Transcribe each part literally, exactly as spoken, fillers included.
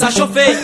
ça chauffait.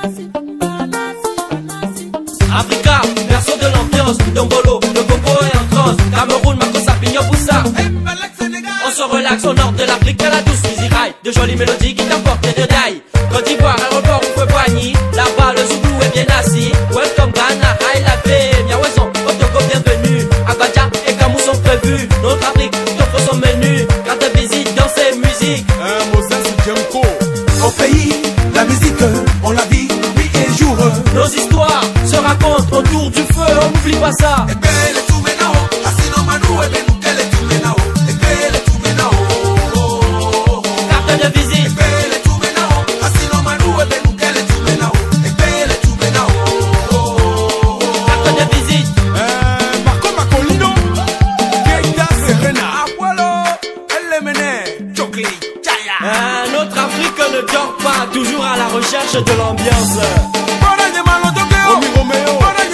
Africa, version de l'ambiance, Dombolo, le Congo est en transe. Cameroun, Makossa, Pignon, Boussa. On se relaxe au nord de l'Afrique, à la douce musique rail. De jolies mélodies qui t'emportent de dailles. Côte d'Ivoire, aéroport, on peut poigner. Là-bas, le Zoulou est bien assis. Welcome Ghana, Haï la paix. Miaouezon, au Togo, bienvenue. Abadja et Kamou sont prévus. Notre Afrique t'offre son menu. Quand tu visites dans ses musiques. Un Moses Djemko. Au pays, la musique, on la vit nuit et jour. Nos histoires se racontent autour du feu, on n'oublie pas ça. Et ben les tout menao, asino manou, et ben nous qu'elle est tout menao. Et ben les tout menao. Carte de visite. Et ben les tout menao, asino manou, et ben nous qu'elle est tout menao. Et ben les tout menao. Carte de visite. Euh, Marco Macolino. Keita Serena. Abuelo, elle est menée. Chokli, chaya. Ah, notre Afrique ne dort pas, toujours à la recherche de l'ambiance. Omi Romeo.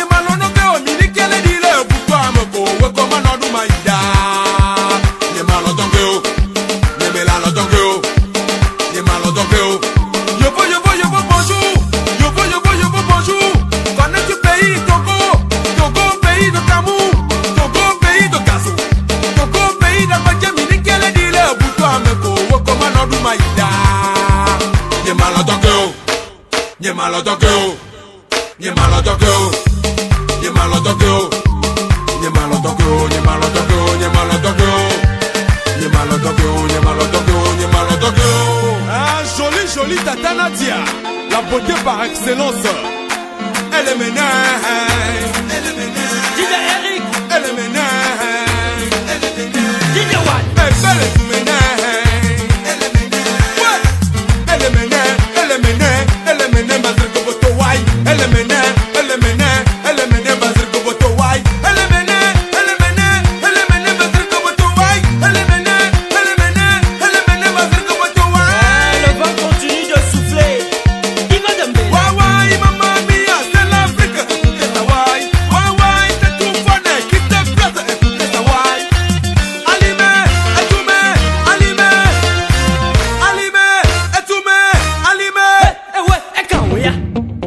Ye malo Tokyo, ye malo Tokyo, ye malo Tokyo, ye malo Tokyo, ye malo Tokyo, ye malo Tokyo, ye malo Tokyo, ye malo Tokyo, ye malo Tokyo. Ah, jolie, jolie Tata Nadia, la beauté par excellence. Elle est ménée, Elle est menée, D J Eric, elle est ménée, elle est menée, D J One. elle est belle et ménée. elle est menée, Ouais, elle est ménée, elle est ménée, elle est ménée, Bazir Koboto Wai. Elle est ménée, elle est ménée, elle est ménée, Bazir Koboto Wai. Elle est ménée, elle est ménée, elle est ménée, Bazir Koboto Wai. Elle est ménée, elle est ménée, elle est ménée, Bazir Koboto Wai. Le vent continue de souffler. Il va de me. Wai wai, mamma mia, c'est l'Afrique. Écoutez ça wai. Wai wai, c'est tout bonnet, qui te place. Écoutez ça wai. Alimé, Etoumé, Alimé, Alimé, Etoumé, Alimé. Eh ouais, eh quand oui, hein.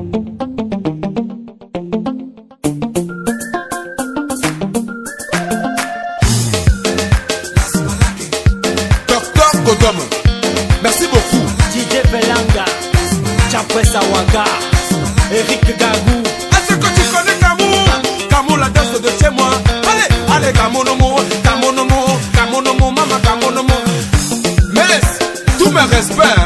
Docteur Godom, merci beaucoup. D J Belanga, Chapwe Sawaka, Eric Gagou. Est-ce que tu connais Kamou? Kamou, la danse de chez moi. Allez, allez, Kamou Nomo, Kamou Nomo, Kamou Nomo, maman Kamou Nomo. Mais, tous mes respects.